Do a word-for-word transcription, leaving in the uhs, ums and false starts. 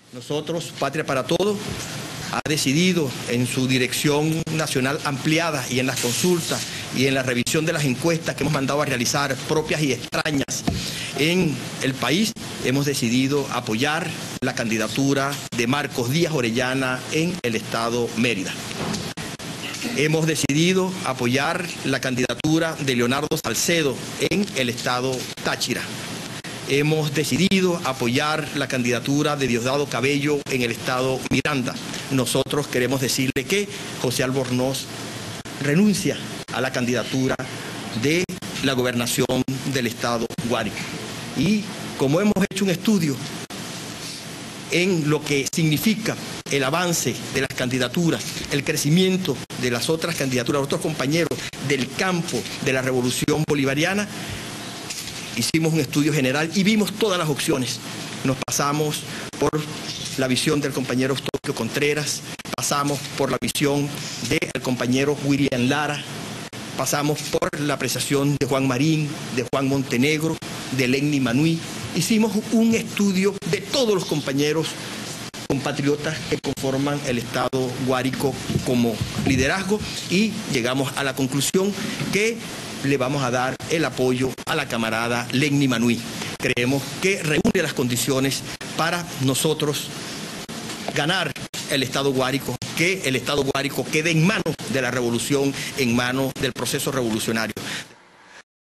Nosotros, Patria para Todos, ha decidido en su dirección nacional ampliada y en las consultas y en la revisión de las encuestas que hemos mandado a realizar, propias y extrañas, en el país, hemos decidido apoyar la candidatura de Marcos Díaz Orellana en el estado Mérida. Hemos decidido apoyar la candidatura de Leonardo Salcedo en el estado Táchira. Hemos decidido apoyar la candidatura de Diosdado Cabello en el estado Miranda. Nosotros queremos decirle que José Albornoz renuncia a la candidatura de la gobernación del estado Guárico. Y como hemos hecho un estudio en lo que significa el avance de las candidaturas, el crecimiento de las otras candidaturas, otros compañeros del campo de la revolución bolivariana, hicimos un estudio general y vimos todas las opciones. Nos pasamos por la visión del compañero Eustoquio Contreras, pasamos por la visión del compañero William Lara, pasamos por la apreciación de Juan Marín, de Juan Montenegro, de Lenny Manuí. Hicimos un estudio de todos los compañeros compatriotas que conforman el estado Guárico como liderazgo y llegamos a la conclusión que le vamos a dar el apoyo a la camarada Lenny Manuí. Creemos que reúne las condiciones para nosotros ganar el estado Guárico, que el estado Guárico quede en manos de la revolución, en manos del proceso revolucionario.